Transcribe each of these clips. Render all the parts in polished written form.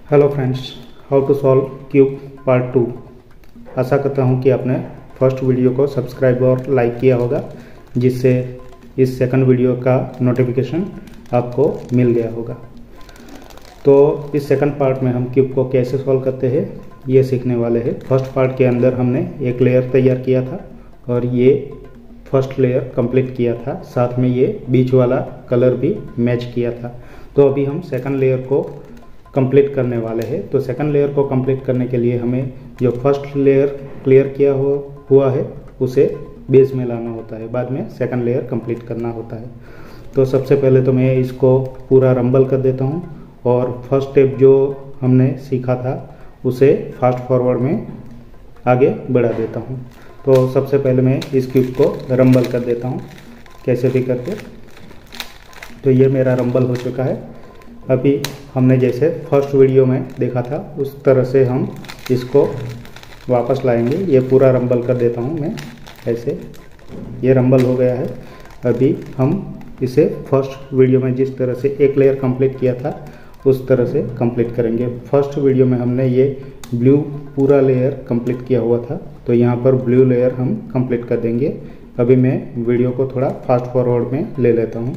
Hello friends, how to solve cube part 2। आशा करता हूँ कि आपने फर्स्ट वीडियो को सब्सक्राइब और लाइक किया होगा, जिससे इस सेकंड वीडियो का नोटिफिकेशन आपको मिल गया होगा। तो इस सेकंड पार्ट में हम क्यूब को कैसे सॉल्व करते हैं ये सीखने वाले हैं। फर्स्ट पार्ट के अंदर हमने एक लेयर तैयार किया था और ये फर्स्ट लेयर कंप्लीट किया था, साथ में ये बीच वाला कलर भी मैच किया था। तो अभी हम सेकंड लेयर को कंप्लीट करने वाले हैं। तो सेकंड लेयर को कंप्लीट करने के लिए हमें जो फर्स्ट लेयर क्लियर किया हुआ है उसे बेस में लाना होता है, बाद में सेकंड लेयर कंप्लीट करना होता है। तो सबसे पहले तो मैं इसको पूरा रंबल कर देता हूँ और फर्स्ट स्टेप जो हमने सीखा था उसे फास्ट फॉरवर्ड में आगे बढ़ा देता हूँ। तो सबसे पहले मैं इस क्यूब को रंबल कर देता हूँ कैसे भी करके। तो ये मेरा रंबल हो चुका है। अभी हमने जैसे फर्स्ट वीडियो में देखा था उस तरह से हम इसको वापस लाएंगे। ये पूरा रंबल कर देता हूँ मैं ऐसे। ये रंबल हो गया है। अभी हम इसे फर्स्ट वीडियो में जिस तरह से एक लेयर कंप्लीट किया था उस तरह से कंप्लीट करेंगे। फर्स्ट वीडियो में हमने ये ब्लू पूरा लेयर कंप्लीट किया हुआ था, तो यहाँ पर ब्लू लेयर हम कंप्लीट कर देंगे। अभी मैं वीडियो को थोड़ा फास्ट फॉरवर्ड में ले लेता हूँ।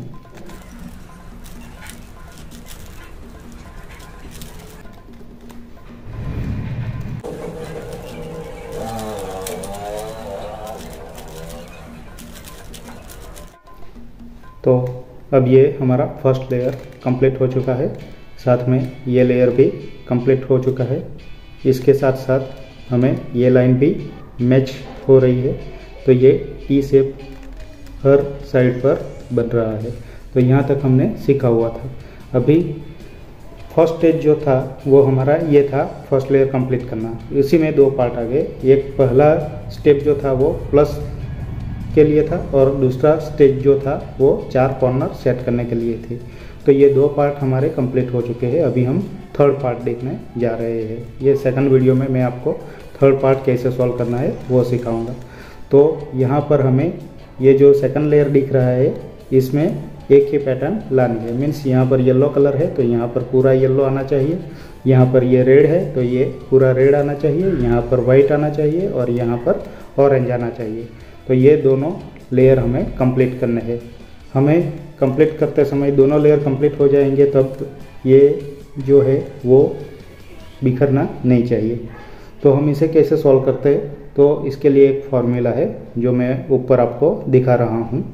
तो अब ये हमारा फर्स्ट लेयर कंप्लीट हो चुका है, साथ में ये लेयर भी कंप्लीट हो चुका है। इसके साथ साथ हमें ये लाइन भी मैच हो रही है, तो ये टी शेप हर साइड पर बन रहा है। तो यहाँ तक हमने सीखा हुआ था। अभी फर्स्ट स्टेज जो था वो हमारा ये था, फर्स्ट लेयर कंप्लीट करना। इसी में दो पार्ट आ गए। एक पहला स्टेप जो था वो प्लस के लिए था और दूसरा स्टेज जो था वो 4 कॉर्नर सेट करने के लिए थे। तो ये दो पार्ट हमारे कंप्लीट हो चुके हैं। अभी हम थर्ड पार्ट देखने जा रहे हैं। ये सेकंड वीडियो में मैं आपको थर्ड पार्ट कैसे सॉल्व करना है वो सिखाऊंगा। तो यहाँ पर हमें ये जो सेकंड लेयर दिख रहा है इसमें एक ही पैटर्न लानी है। मीन्स यहाँ पर येलो कलर है तो यहाँ पर पूरा येलो आना चाहिए। यहाँ पर ये रेड है तो ये पूरा रेड आना चाहिए। यहाँ पर वाइट आना चाहिए और यहाँ पर ऑरेंज आना चाहिए। तो ये दोनों लेयर हमें कंप्लीट करने हैं। हमें कंप्लीट करते समय दोनों लेयर कंप्लीट हो जाएंगे, तब ये जो है वो बिखरना नहीं चाहिए। तो हम इसे कैसे सॉल्व करते हैं, तो इसके लिए एक फॉर्मूला है जो मैं ऊपर आपको दिखा रहा हूँ।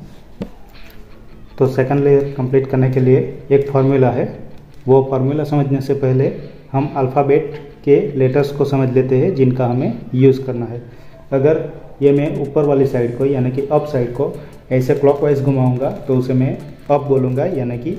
तो सेकंड लेयर कंप्लीट करने के लिए एक फार्मूला है। वो फार्मूला समझने से पहले हम अल्फ़ाबेट के लेटर्स को समझ लेते हैं जिनका हमें यूज़ करना है। अगर ये मैं ऊपर वाली साइड को यानी कि अप साइड को ऐसे क्लॉकवाइज घुमाऊंगा तो उसे मैं अप बोलूँगा, यानी कि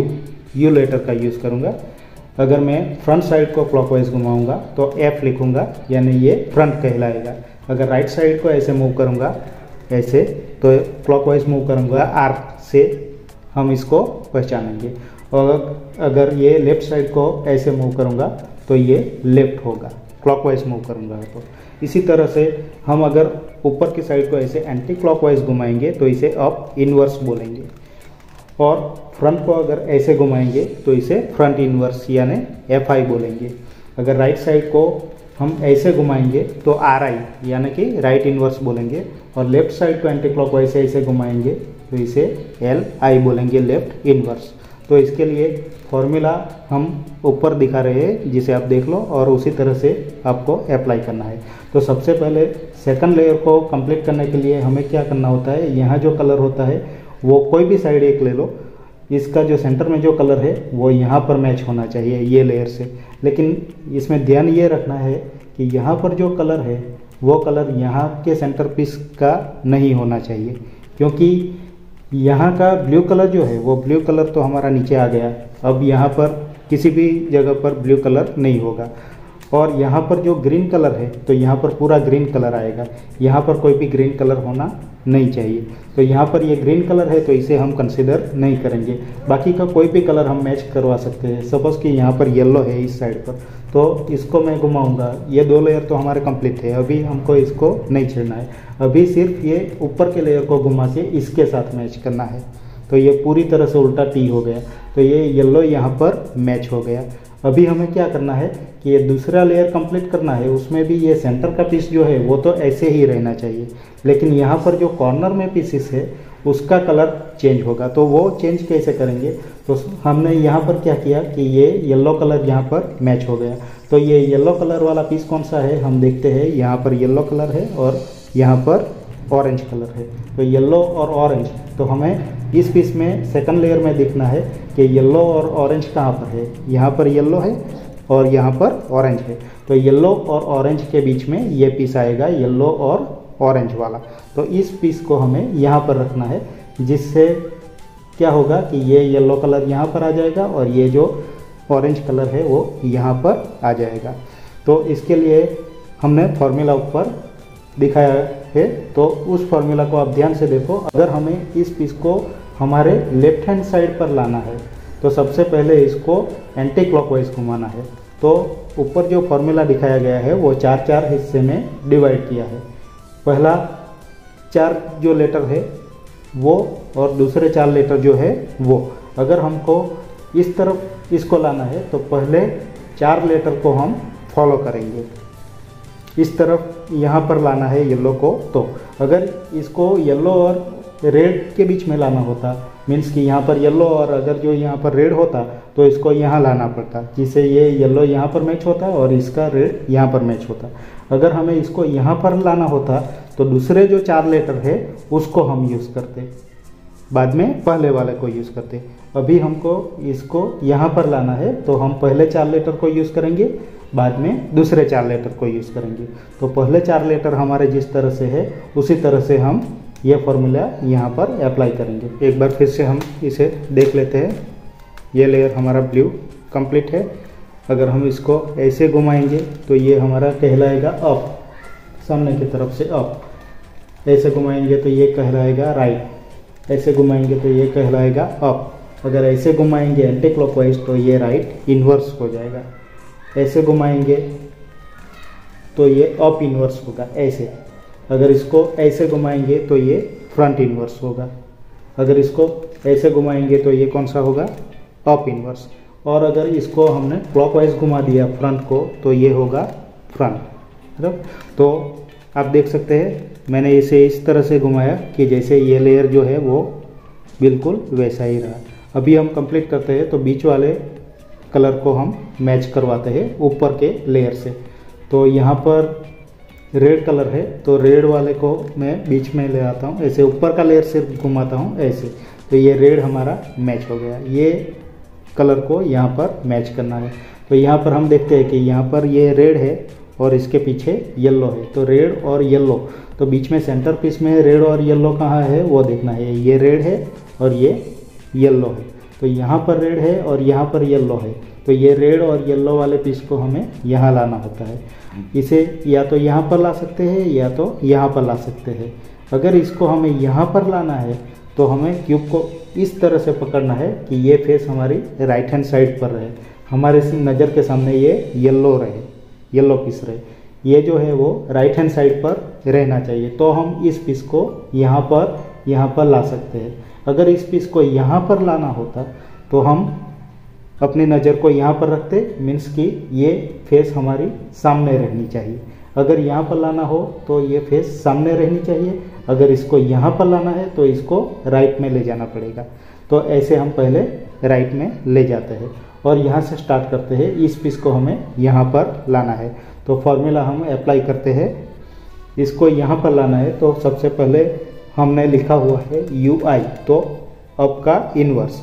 यू लेटर का यूज़ करूँगा। अगर मैं फ्रंट साइड को क्लॉकवाइज घुमाऊंगा तो एफ लिखूँगा, यानी ये फ्रंट कहलाएगा। अगर राइट साइड को ऐसे मूव करूँगा ऐसे, तो क्लॉकवाइज मूव करूँगा आर से हम इसको पहचानेंगे। और अगर ये लेफ़्ट साइड को ऐसे मूव करूँगा तो ये लेफ़्ट होगा, क्लॉकवाइज मूव करूँगा। तो इसी तरह से हम अगर ऊपर की साइड को ऐसे एंटी क्लॉकवाइज घुमाएंगे तो इसे अप इनवर्स बोलेंगे, और फ्रंट को अगर ऐसे घुमाएंगे तो इसे फ्रंट इनवर्स यानी एफ आई बोलेंगे। अगर राइट साइड को हम ऐसे घुमाएंगे तो आर आई यानी कि राइट इनवर्स बोलेंगे, और लेफ्ट साइड को एंटी क्लॉकवाइज ऐसे घुमाएंगे तो इसे एल आई बोलेंगे, लेफ्ट इनवर्स। तो इसके लिए फॉर्मूला हम ऊपर दिखा रहे हैं, जिसे आप देख लो और उसी तरह से आपको अप्लाई करना है। तो सबसे पहले सेकंड लेयर को कंप्लीट करने के लिए हमें क्या करना होता है, यहाँ जो कलर होता है वो कोई भी साइड एक ले लो, इसका जो सेंटर में जो कलर है वो यहाँ पर मैच होना चाहिए ये लेयर से। लेकिन इसमें ध्यान ये रखना है कि यहाँ पर जो कलर है वो कलर यहाँ के सेंटर पीस का नहीं होना चाहिए, क्योंकि यहाँ का ब्लू कलर जो है वो ब्लू कलर तो हमारा नीचे आ गया। अब यहाँ पर किसी भी जगह पर ब्लू कलर नहीं होगा। और यहाँ पर जो ग्रीन कलर है तो यहाँ पर पूरा ग्रीन कलर आएगा। यहाँ पर कोई भी ग्रीन कलर होना नहीं चाहिए। तो यहाँ पर ये ग्रीन कलर है तो इसे हम कंसिडर नहीं करेंगे। बाकी का कोई भी कलर हम मैच करवा सकते हैं। सपोज़ कि यहाँ पर येलो है इस साइड पर, तो इसको मैं घुमाऊंगा। ये दो लेयर तो हमारे कंप्लीट है, अभी हमको इसको नहीं छेड़ना है। अभी सिर्फ ये ऊपर के लेयर को घुमा के इसके साथ मैच करना है। तो ये पूरी तरह से उल्टा टी हो गया। तो ये येलो यहाँ पर मैच हो गया। अभी हमें क्या करना है कि ये दूसरा लेयर कंप्लीट करना है, उसमें भी ये सेंटर का पीस जो है वो तो ऐसे ही रहना चाहिए, लेकिन यहाँ पर जो कॉर्नर में पीसेस है उसका कलर चेंज होगा। तो वो चेंज कैसे करेंगे, तो हमने यहाँ पर क्या किया कि ये येलो कलर यहाँ पर मैच हो गया। तो ये येलो कलर वाला पीस कौन सा है हम देखते हैं, यहाँ पर येलो कलर है और यहाँ पर ऑरेंज कलर है। तो येलो और ऑरेंज, तो हमें इस पीस में सेकंड लेयर में देखना है कि येलो और ऑरेंज कहाँ पर है। यहाँ पर येलो है और यहाँ पर ऑरेंज है, तो येलो और ऑरेंज के बीच में ये पीस आएगा, येलो और ऑरेंज वाला। तो इस पीस को हमें यहाँ पर रखना है, जिससे क्या होगा कि ये येलो कलर यहाँ पर आ जाएगा और ये जो ऑरेंज कलर है वो यहाँ पर आ जाएगा। तो इसके लिए हमने फॉर्मूला ऊपर दिखाया है, तो उस फॉर्मूला को आप ध्यान से देखो। अगर हमें इस पीस को हमारे लेफ्ट हैंड साइड पर लाना है तो सबसे पहले इसको एंटी क्लॉकवाइज घुमाना है। तो ऊपर जो फॉर्मूला दिखाया गया है वो 4 हिस्से में डिवाइड किया है। पहला 4 जो लेटर है वो और दूसरे 4 लेटर जो है वो, अगर हमको इस तरफ इसको लाना है तो पहले 4 लेटर को हम फॉलो करेंगे। इस तरफ यहाँ पर लाना है येलो को, तो अगर इसको येलो और रेड के बीच में लाना होता, मीन्स कि यहाँ पर येलो और अगर जो यहाँ पर रेड होता तो इसको यहाँ लाना पड़ता, जिससे ये येलो यहाँ पर मैच होता और इसका रेड यहाँ पर मैच होता। अगर हमें इसको यहाँ पर लाना होता तो दूसरे जो 4 लेटर है उसको हम यूज़ करते, बाद में पहले वाले को यूज़ करते। अभी हमको इसको यहाँ पर लाना है तो हम पहले 4 लेटर को यूज़ करेंगे, बाद में दूसरे 4 लेटर को यूज़ करेंगे। तो पहले 4 लेटर हमारे जिस तरह से है उसी तरह से हम ये फॉर्मूला यहाँ पर अप्लाई करेंगे। एक बार फिर से हम इसे देख लेते हैं। ये लेयर हमारा ब्लू कंप्लीट है। अगर हम इसको ऐसे घुमाएंगे तो ये हमारा कहलाएगा अप, सामने की तरफ से अप। ऐसे घुमाएंगे तो ये कहलाएगा राइट, ऐसे घुमाएंगे तो ये कहलाएगा अप। अगर ऐसे घुमाएंगे एंटी क्लॉकवाइज तो ये राइट इन्वर्स हो जाएगा। ऐसे घुमाएंगे तो ये अप इन्वर्स होगा ऐसे। अगर इसको ऐसे घुमाएंगे तो ये फ्रंट इन्वर्स होगा। अगर इसको ऐसे घुमाएंगे तो ये कौन सा होगा, अप इन्वर्स। और अगर इसको हमने क्लॉकवाइज घुमा दिया फ्रंट को तो ये होगा फ्रंट। तो आप देख सकते हैं मैंने इसे इस तरह से घुमाया कि जैसे ये लेयर जो है वो बिल्कुल वैसा ही रहा। अभी हम कंप्लीट करते हैं तो बीच वाले कलर को हम मैच करवाते हैं ऊपर के लेयर से। तो यहाँ पर रेड कलर है तो रेड वाले को मैं बीच में ले आता हूँ, ऐसे ऊपर का लेयर से घुमाता हूँ ऐसे, तो ये रेड हमारा मैच हो गया। ये कलर को यहाँ पर मैच करना है। तो यहाँ पर हम देखते हैं कि यहाँ पर ये रेड है और इसके पीछे येलो है, तो रेड और येलो, तो बीच में सेंटर पीस में रेड और येलो कहाँ है वो देखना है। ये रेड है और ये येलो है, तो यहाँ पर रेड है और यहाँ पर येलो है, तो ये रेड और येलो वाले पीस को हमें यहाँ लाना होता है। इसे या तो यहाँ पर ला सकते हैं या तो यहाँ पर ला सकते हैं। अगर इसको हमें यहाँ पर लाना है तो हमें क्यूब को इस तरह से पकड़ना है कि ये फेस हमारी राइट हैंड साइड पर रहे, हमारे नज़र के सामने ये येलो रहे, येलो पीस रहे। ये जो है वो राइट हैंड साइड पर रहना चाहिए। तो हम इस पीस को यहाँ पर ला सकते हैं। अगर इस पीस को यहाँ पर लाना होता तो हम अपनी नज़र को यहाँ पर रखते, मीन्स कि ये फेस हमारी सामने रहनी चाहिए। अगर यहाँ पर लाना हो तो ये फेस सामने रहनी चाहिए। अगर इसको यहाँ पर लाना है तो इसको राइट में ले जाना पड़ेगा। तो ऐसे हम पहले राइट में ले जाते हैं और यहाँ से स्टार्ट करते हैं। इस पीस को हमें यहाँ पर लाना है तो फॉर्मूला हम अप्लाई करते हैं। इसको यहाँ पर लाना है तो सबसे पहले हमने लिखा हुआ है UI, तो अप का इन्वर्स,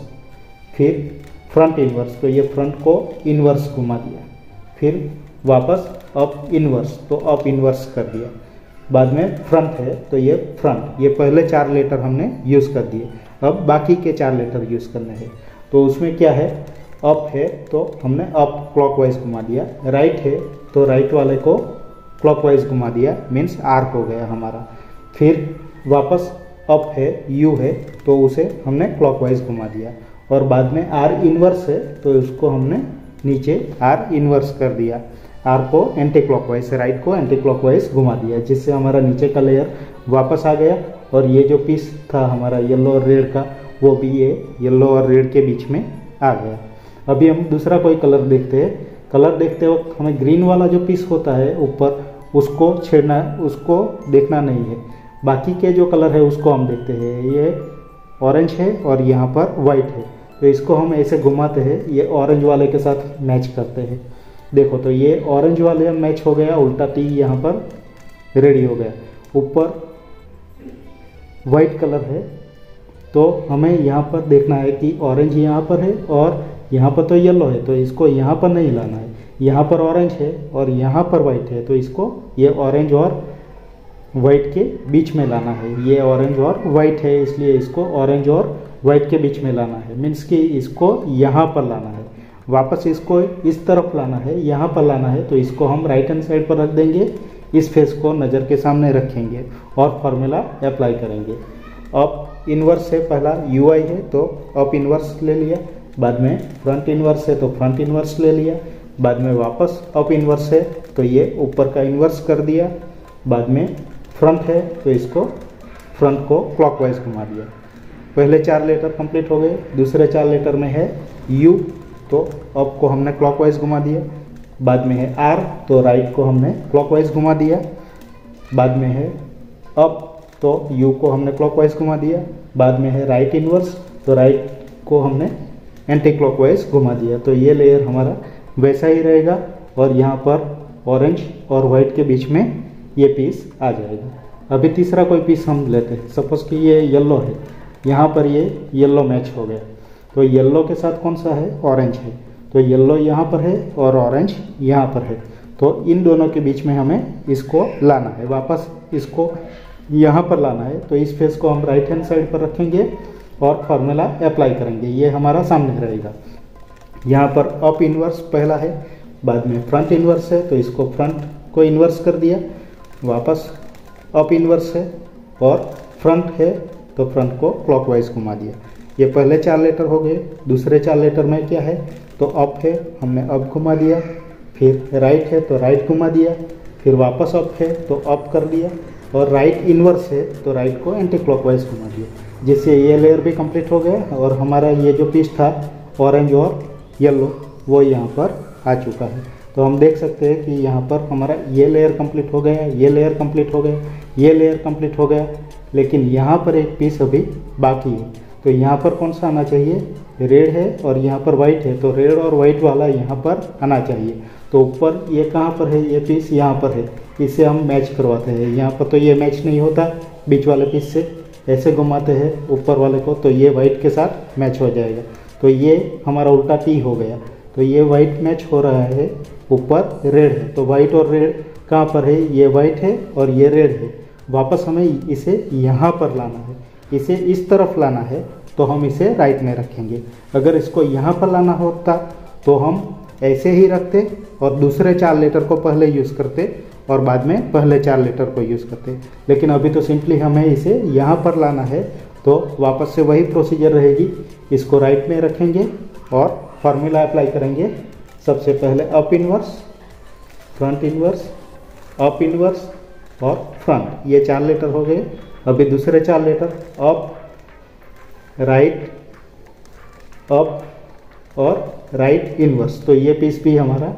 फिर फ्रंट इन्वर्स, तो ये फ्रंट को इन्वर्स घुमा दिया, फिर वापस अप इन्वर्स, तो अप इन्वर्स कर दिया। बाद में फ्रंट है तो ये फ्रंट, ये पहले 4 लेटर हमने यूज़ कर दिए। अब बाकी के 4 लेटर यूज़ करने हैं। तो उसमें क्या है, अप है तो हमने अप क्लॉकवाइज घुमा दिया, राइट है तो राइट वाले को क्लॉकवाइज घुमा दिया, मीन्स आर्क हो गया हमारा। फिर वापस अप है, U है तो उसे हमने क्लॉकवाइज घुमा दिया। और बाद में R इन्वर्स है तो उसको हमने नीचे R इन्वर्स कर दिया। R को एंटी क्लॉकवाइज, राइट को एंटी क्लॉकवाइज घुमा दिया, जिससे हमारा नीचे का लेयर वापस आ गया। और ये जो पीस था हमारा येलो और रेड का, वो भी ये येलो और रेड के बीच में आ गया। अभी हम दूसरा कोई कलर देखते हैं। कलर देखते वक्त हमें ग्रीन वाला जो पीस होता है ऊपर, उसको छेड़ना, उसको देखना नहीं है। बाकी के जो कलर है उसको हम देखते हैं। ये ऑरेंज है और यहाँ पर वाइट है, तो इसको हम ऐसे घुमाते हैं, ये ऑरेंज वाले के साथ मैच करते हैं। देखो तो ये ऑरेंज वाले मैच हो गया, उल्टा टी यहाँ पर रेडी हो गया। ऊपर वाइट कलर है, तो हमें यहाँ पर देखना है कि ऑरेंज यहाँ पर है और यहाँ पर तो येलो है, तो इसको यहाँ पर नहीं लाना है। यहाँ पर ऑरेंज है और यहाँ पर वाइट है, तो इसको ये ऑरेंज और वाइट के बीच में लाना है। ये ऑरेंज और वाइट है, इसलिए इसको ऑरेंज और वाइट के बीच में लाना है। मीन्स कि इसको यहाँ पर लाना है, वापस इसको इस तरफ लाना है, यहाँ पर लाना है। तो इसको हम राइट हैंड साइड पर रख देंगे, इस फेस को नज़र के सामने रखेंगे और फार्मूला अप्लाई करेंगे। अप इन्वर्स है, पहला UI है तो अप इन्वर्स ले लिया, बाद में फ्रंट इन्वर्स है तो फ्रंट इन्वर्स ले लिया, बाद में वापस अप इन्वर्स है तो ये ऊपर का इन्वर्स कर दिया, बाद में फ्रंट है तो इसको फ्रंट को क्लॉकवाइज घुमा दिया। पहले 4 लेटर कंप्लीट हो गए। दूसरे 4 लेटर में है U, तो अप को हमने क्लॉकवाइज घुमा दिया। बाद में है R, तो राइट को हमने क्लॉकवाइज घुमा दिया। बाद में है अप, तो U को हमने क्लॉकवाइज घुमा दिया। बाद में है राइट इन्वर्स, तो राइट को हमने एंटी क्लॉकवाइज घुमा दिया। तो ये लेयर हमारा वैसा ही रहेगा और यहाँ पर ऑरेंज और वाइट के बीच में ये पीस आ जाएगा। अभी तीसरा कोई पीस हम लेते हैं। सपोज कि ये येलो है, यहाँ पर ये येलो मैच हो गया, तो येलो के साथ कौन सा है, ऑरेंज है, तो येलो यहाँ पर है और ऑरेंज यहाँ पर है। तो इन दोनों के बीच में हमें इसको लाना है, वापस इसको यहाँ पर लाना है। तो इस फेस को हम राइट हैंड साइड पर रखेंगे और फार्मूला अप्लाई करेंगे। ये हमारा सामने रहेगा। यहाँ पर अप इन्वर्स पहला है, बाद में फ्रंट इन्वर्स है, तो इसको फ्रंट को इन्वर्स कर दिया, वापस अप इन्वर्स है और फ्रंट है तो फ्रंट को क्लॉकवाइज घुमा दिया। ये पहले 4 लेटर हो गए। दूसरे 4 लेटर में क्या है, तो अप है, हमने अप घुमा दिया, फिर राइट है तो राइट घुमा दिया, फिर वापस अप है तो अप कर दिया, और राइट इन्वर्स है तो राइट को एंटी क्लॉकवाइज घुमा दिया। जिससे ये लेयर भी कंप्लीट हो गया और हमारा ये जो पीस था ऑरेंज और येलो वो यहाँ पर आ चुका है। तो हम देख सकते हैं कि यहाँ पर हमारा ये लेयर कंप्लीट हो गया, ये लेयर कंप्लीट हो गया, ये लेयर कंप्लीट हो गया, लेकिन यहाँ पर एक पीस अभी बाकी है। तो यहाँ पर कौन सा आना चाहिए, रेड है और यहाँ पर वाइट है, तो रेड और वाइट वाला यहाँ पर आना चाहिए। तो ऊपर ये कहाँ पर है, ये पीस यहाँ पर है, इसे हम मैच करवाते हैं। यहाँ पर तो ये मैच नहीं होता, बीच वाले पीस से ऐसे घुमाते हैं ऊपर वाले को, तो ये वाइट के साथ मैच हो जाएगा। तो ये हमारा उल्टा टी हो गया। तो ये वाइट मैच हो रहा है, ऊपर रेड है, तो वाइट और रेड कहाँ पर है, ये वाइट है और ये रेड है। वापस हमें इसे यहाँ पर लाना है, इसे इस तरफ लाना है, तो हम इसे राइट में रखेंगे। अगर इसको यहाँ पर लाना होता तो हम ऐसे ही रखते और दूसरे 4 लेटर को पहले यूज़ करते और बाद में पहले 4 लेटर को यूज़ करते। लेकिन अभी तो सिंपली हमें इसे यहाँ पर लाना है, तो वापस से वही प्रोसीजर रहेगी। इसको राइट में रखेंगे और फार्मूला अप्लाई करेंगे। सबसे पहले up inverse, front inverse, up inverse और फ्रंट, ये 4 लेटर हो गए। अभी दूसरे 4 लेटर अप, राइट, अप और राइट इन्वर्स। तो ये पीस भी हमारा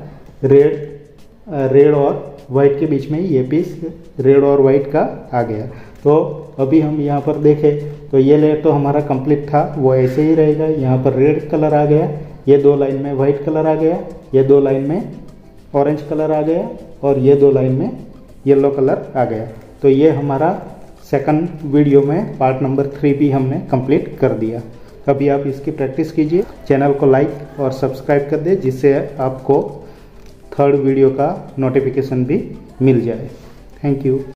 रेड और वाइट के बीच में ये पीस रेड और वाइट का आ गया। तो अभी हम यहाँ पर देखें तो ये लेयर तो हमारा कंप्लीट था, वो ऐसे ही रहेगा। यहाँ पर रेड कलर आ गया, ये 2 लाइन में वाइट कलर आ गया, ये 2 लाइन में ऑरेंज कलर आ गया और ये 2 लाइन में येलो कलर आ गया। तो ये हमारा सेकंड वीडियो में पार्ट नंबर 3 भी हमने कंप्लीट कर दिया। अभी आप इसकी प्रैक्टिस कीजिए, चैनल को लाइक और सब्सक्राइब कर दें, जिससे आपको 3rd वीडियो का नोटिफिकेशन भी मिल जाए। Thank you.